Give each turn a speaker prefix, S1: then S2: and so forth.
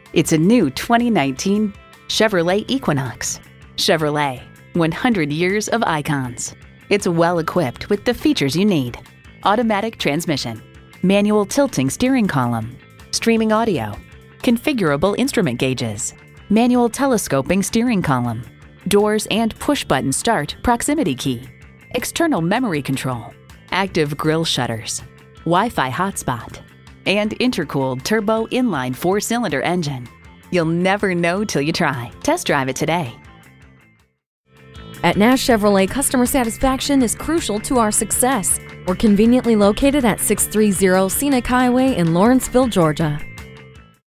S1: It's a new 2019 Chevrolet Equinox. Chevrolet, 100 years of icons. It's well equipped with the features you need: automatic transmission, manual tilting steering column, streaming audio, configurable instrument gauges, manual telescoping steering column, doors and push-button start proximity key, external memory control, active grille shutters, Wi-Fi hotspot, and intercooled turbo inline 4-cylinder engine. You'll never know till you try. Test drive it today.
S2: At Nash Chevrolet, customer satisfaction is crucial to our success. We're conveniently located at 630 Scenic Highway in Lawrenceville, Georgia.